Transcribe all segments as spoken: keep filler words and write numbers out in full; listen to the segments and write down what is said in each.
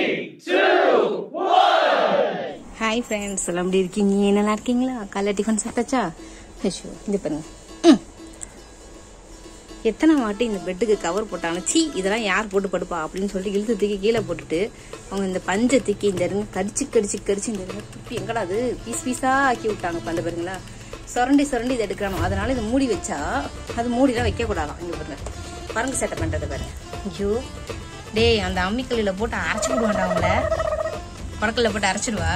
Hi friends, எல்லாம் எப்படி இருக்கீங்க? நல்லா இருக்கீங்களா? காலைல டிஃபன் சாப்பிட்டாச்சா? ஐயோ, இந்த பாருங்க. எத்தனை வாட்டி இந்த பெட்டுக்கு கவர் போட்டாலும் சீ இதெல்லாம் யார் போட்டு படுப்பா அப்படின்னு சொல்லிட்டு இழுத்து தூக்கி கீழே போட்டுட்டு அவங்க இந்த பஞ்சை தூக்கி இந்த இருங்க கடிச்சு கடிச்சு கடிச்சு இந்த இருங்க துப்பி எங்கடா அது பீஸ் பீஸா ஆக்கி விட்டாங்க அந்த பாருங்களா. சுரண்டி சுரண்டி இதை எடுக்கணும். அதனால இதை மூடி வச்சா அது மூடிலாம் வைக்க கூடாதான். இங்க பாருங்க பரங்கு சேட்டை பண்றது பாருங்க. ஐயோ டேய் அந்த அம்மிக்கல்லில் போட்டு அரைச்சி விடுவாண்டா அவங்கள. படக்கல்ல போட்டு அரைச்சிடுவா.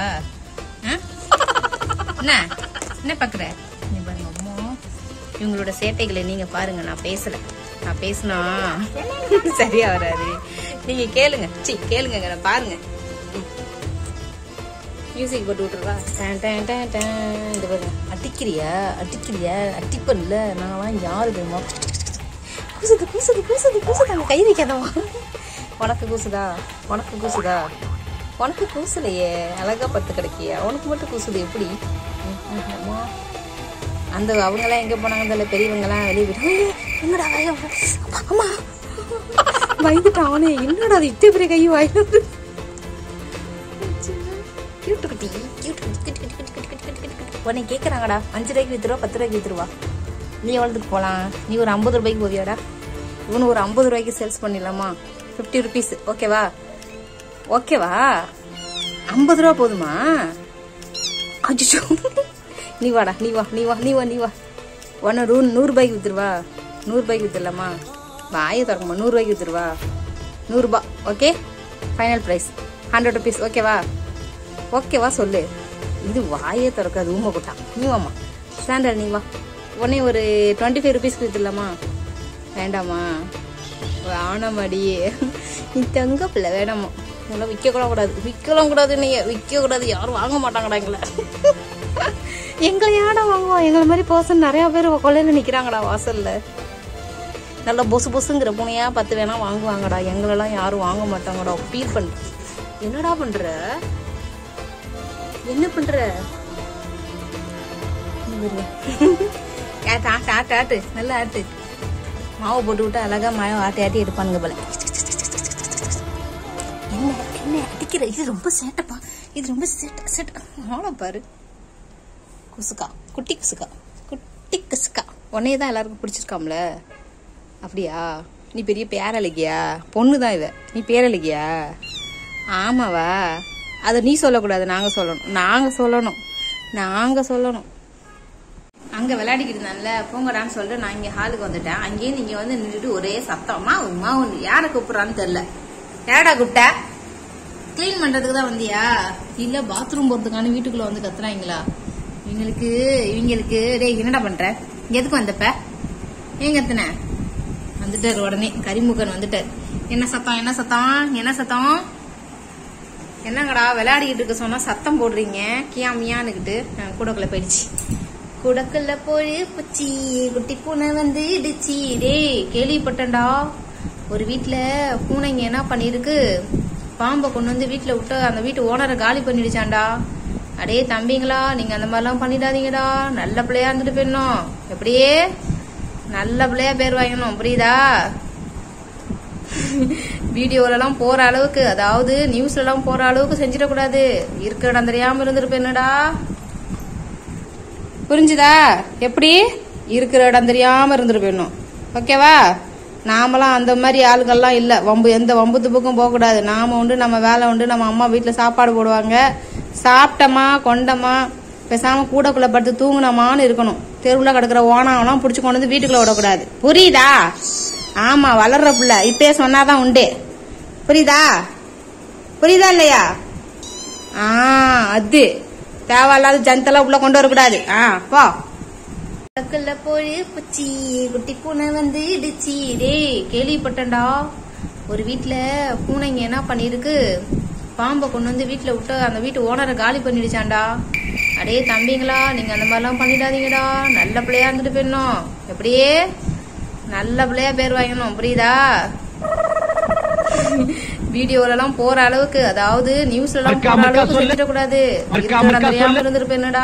என்ன என்ன பாக்குற நீ பாருங்க. அம்மா இவங்களோட சேட்டைகளை நீங்க பாருங்க. நான் பேசல, நான் பேசினா சரியா வராது. நீங்க கேளுங்க, சி கேளுங்க, நான் பாருங்க. மியூசிக் போட்டு விட்டுருவா. இந்த பாருங்க அடிக்கிறியா அடிக்கிறியா அடிப்பன்ல நான்லாம் யாரு தெரியுமா? கூசுது கூசுது கூசுது கூசுது அங்க கை வைக்காதவா. உனக்கு கூசுதா உனக்கு கூசுதா உனக்கு கூசலையே அழகா பத்து கிடைக்கியா? உனக்கு மட்டும் கூசுது எப்படி? அந்த அவங்கெல்லாம் எங்க போனாங்க பெரியவங்கலாம் வெளியே விட்டு என்னடா அம்மா பயந்துட்டான் அவனே. என்னடா அது இத்தனை பெரிய கை வாயிட்டு உன்னை கேட்கறாங்கடா. அஞ்சு ரூபாய்க்கு வித்துருவா பத்து ரூபாய்க்கு வித்துருவா. நீ எவ்வளோத்துக்கு போகலாம்? நீ ஒரு ஐம்பது ரூபாய்க்கு போவியாடா? இவனு ஒரு ஐம்பது ரூபாய்க்கு சேல்ஸ் பண்ணிடலாமா? ஃபிஃப்டி ருபீஸ் ஓகேவா? ஓகேவா? ஐம்பது ரூபா போதுமா? அச்சோ நீ வாடா நீ வா நீ வா நீ வா நீ வா. ஒன்னு ரூ நூறு ரூபாய்க்கு வித்துருவா. நூறு ரூபாய்க்கு வித்துடலாமா? வாயை திறக்குமா? நூறு ரூபாய்க்கு வித்துருவா. நூறுரூபா okay final price hundred rupees ஓகேவா? ஓகேவா சொல்லு. இது வாயே திறக்காது ஊமை கொட்டா. நீ வாமா சாண்டல் நீ வா. உடனே ஒரு டுவெண்ட்டி ஃபைவ் ருபீஸ்க்கு வித்துடலாமா? வேண்டாமா? ஆனமாடியே நீ தங்க பிள்ளை வேணாமா? இதெல்லாம் விற்க கூட கூடாது விற்கலாம் கூடாது. நீங்க விற்க கூடாது. யாரும் வாங்க மாட்டாங்கடா எங்களை. எங்களை யாடா வாங்குவோம்? எங்களை மாதிரி பர்சன் நிறைய பேர் கொள்ளையில நிக்கிறாங்கடா வாசல்ல. நல்லா பொசு பொசுங்கிற பூனையா பத்து வேணா வாங்குவாங்கடா. எங்களெல்லாம் யாரும் வாங்க மாட்டாங்கடா. ஃபீல் பண்ற. என்னடா பண்ற? என்ன பண்ற? ஆட்டு ஆட்டு ஆட்டு நல்லா ஆட்டு. மாவு போட்டு விட்டு அழகா மாவு ஆட்டி ஆட்டி எடுப்பானுங்க போல. என்ன என்ன அடிக்கிற? இது ரொம்ப சேட்டப்பா. இது ரொம்ப சேட்டை சேட்டை. ஆள பாரு. குசுக்கா குட்டி குசுக்கா குட்டி குசுக்கா. உன்னையதான் எல்லாருக்கும் பிடிச்சிருக்காம்ல. அப்படியா? நீ பெரிய பேரழகியா? பொண்ணுதான் இவ. நீ பேரழகியா? ஆமாவா? அதை நீ சொல்லக்கூடாது. நாங்க சொல்லணும் நாங்க சொல்லணும் நாங்க சொல்லணும். அங்க விளையாடிக்கிட்டு இருந்தான்ல போங்கடான்னு சொல்லிட்டு நான் இங்க ஹாலுக்கு வந்துட்டேன். அங்கேயும் நீங்க வந்து நின்றுட்டு ஒரே சத்தமா உமா ஒண்ணு யாரை கூப்பிடுறான்னு தெரியல. யாரடா கூப்பிட்ட? கிளீன் பண்றதுக்கு தான் வந்தியா? இல்ல பாத்ரூம் போறதுக்கான வீட்டுக்குள்ள வந்து கத்துறாங்களா? இவங்களுக்கு இவங்களுக்கு டேய் என்னடா பண்ற? எதுக்கு வந்தப்ப? ஏன் கத்துன? வந்துட்டாரு உடனே கரிமுகன் வந்துட்டாரு. என்ன சத்தம் என்ன சத்தம் என்ன சத்தம்? என்னங்கடா விளையாடிக்கிட்டு இருக்க சொன்னா சத்தம் போடுறீங்க கியா மியான்னுக்கிட்டு. கூடக்குள்ள போயிடுச்சு. குடக்குள்ள போய் பூச்சி குட்டி பூனை வந்து இடிச்சி. டேய் கேள்விப்பட்டேன்டா ஒரு வீட்டுல பூனைங்க என்ன பண்ணிருக்கு பாம்பை கொண்டு வந்து வீட்டுல விட்டு அந்த வீட்டு ஓனரை காலி பண்ணிடுச்சாண்டா. அடே தம்பிங்களா நீங்க அந்த மாதிரிலாம் பண்ணிடாதீங்கடா. நல்ல பிள்ளையா இருந்துட்டு போயிடணும். எப்படியே நல்ல பிள்ளையா பேர் வாங்கணும் புரியுதா? வீடியோல எல்லாம் போற அளவுக்கு அதாவது நியூஸ்ல எல்லாம் போற அளவுக்கு செஞ்சிடக்கூடாது. இருக்க இடம் தெரியாம இருந்துட்டு போயிடணும்டா. புரிஞ்சுதா? எப்படி இருக்கிற இடம் தெரியாம இருந்துட்டு போயிடணும் ஓகேவா? நாமெல்லாம் அந்த மாதிரி ஆளுகள்லாம் இல்ல. வம்பு எந்த வம்பு துப்புக்கும் போக கூடாது. நாம உண்டு நம்ம வேலை உண்டு. நம்ம அம்மா வீட்டுல சாப்பாடு போடுவாங்க. சாப்பிட்டமா கொண்டமா பேசாம கூடக்குள்ள படுத்து தூங்குனமான்னு இருக்கணும். தெருவுல கிடக்குற ஓனாவெல்லாம் புடிச்சு கொண்டு வந்து வீட்டுக்குள்ள விடக்கூடாது. புரியுதா? ஆமா வளர்ற புள்ள இப்பயே சொன்னாதான் உண்டு. புரியுதா? புரியுதா இல்லையா? ஆஹ் அது தேவையில்லாத ஜந்தெல்லாம் உள்ள கொண்டு வரக்கூடாது. ஆஹ் போ. போய் பூச்சி குட்டி பூனை வந்து இடிச்சி. டேய் கேள்விப்பட்டேன்டா ஒரு வீட்டுல பூனைங்க என்ன பண்ணிருக்கு பாம்பை கொண்டு வந்து வீட்டுல விட்டு அந்த வீட்டு ஓனரை காலி பண்ணிடுச்சாண்டா. அடே தம்பிங்களா நீங்க அந்த மாதிரிலாம் பண்ணிடாதீங்கடா. நல்ல பிள்ளையா இருந்துட்டு போயிடணும். எப்படியே நல்ல பிள்ளையா பேர் வாங்கணும் புரியுதா? வீடியோல எல்லாம் போற அளவுக்கு அதாவது நியூஸ்ல எல்லாம் போற அளவுக்கு செஞ்சிடக்கூடாது. தெரியாம இருந்துட்டு போயிடணும்டா.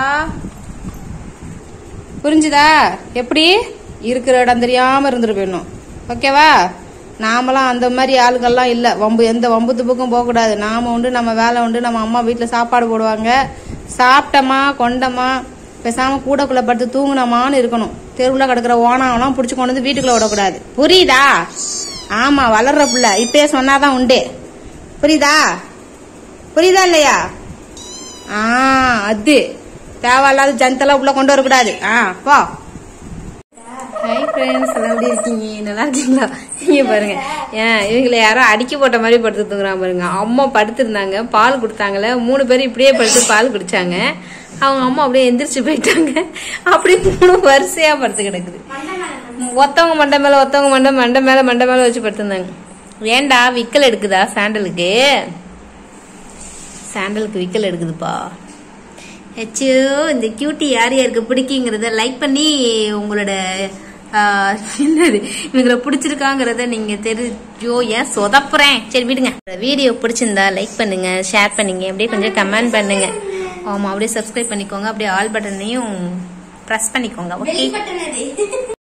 புரிஞ்சுதா? எப்படி இருக்கிற இடம் தெரியாம இருந்துட்டு போயிடணும் ஓகேவா? நாமலாம் அந்த மாதிரி ஆளுகள்லாம் இல்லை. வம்பு எந்த வம்பு துப்புக்கும் போகக்கூடாது. நாம உண்டு, நம்ம வேலை உண்டு. நம்ம அம்மா வீட்டில் சாப்பாடு போடுவாங்க, சாப்பிட்டோமா கொண்டோமா பேசாமல் கூடக்குள்ளே படுத்து தூங்கினோமான்னு இருக்கணும். தெருவில் கிடக்கிற ஓனாவெல்லாம் பிடிச்சி கொண்டு வந்து வீட்டுக்குள்ளே விடக்கூடாது. புரியுதா? ஆமாம், வளர்ற பிள்ளை இப்பயே சொன்னாதான் உண்டு. புரியுதா? புரியுதா இல்லையா? ஆ அது தேவையில்லாத ஜனத்தெல்லாம் உள்ள கொண்டு வரக்கூடாது. ஆ போ. ஹாய் ஃப்ரெண்ட்ஸ், எல்லாம் எப்படி இருக்கீங்க? நல்லா இருக்கீங்களா? இங்கே பாருங்க, ஏன் இவங்களை யாரோ அடிக்க போட்ட மாதிரி படுத்து தூங்குறாங்க பாருங்க. அம்மா படுத்துருந்தாங்க, பால் கொடுத்தாங்களே, மூணு பேரும் இப்படியே படுத்து பால் குடிச்சாங்க. அவங்க அம்மா அப்படியே எந்திரிச்சு போயிட்டாங்க. அப்படி மூணு வரிசையா படுத்து கிடக்குது. ஒத்தவங்க மண்டை மேல ஒத்தவங்க மண்டை மண்டை மேல மண்டை மேல வச்சு படுத்திருந்தாங்க. ஏண்டா விக்கல் எடுக்குதா? சாண்டலுக்கு சாண்டலுக்கு விக்கல் எடுக்குதுப்பா. ஹெச்சோ, இந்த கியூட்டி யார் யாருக்கு பிடிக்குங்கிறத லைக் பண்ணி உங்களோட என்னது இவங்களை பிடிச்சிருக்காங்கிறத நீங்க தெரிஞ்சோ. ஏன் சொதப்புறேன்? சரி விடுங்க. வீடியோ பிடிச்சிருந்தா லைக் பண்ணுங்க, ஷேர் பண்ணுங்க, அப்படியே கொஞ்சம் கமெண்ட் பண்ணுங்க. ஆமா, அப்படியே சப்ஸ்கிரைப் பண்ணிக்கோங்க. அப்படியே ஆல் பட்டனையும் ப்ரெஸ் பண்ணிக்கோங்க. ஓகே.